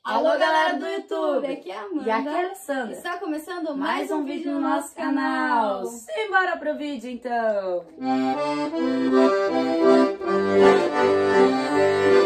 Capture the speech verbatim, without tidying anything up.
Alô, galera do YouTube! Aqui é a Amanda. E aqui é a Alessandra. Está começando Mais um vídeo no nosso canal. Simbora pro vídeo, então!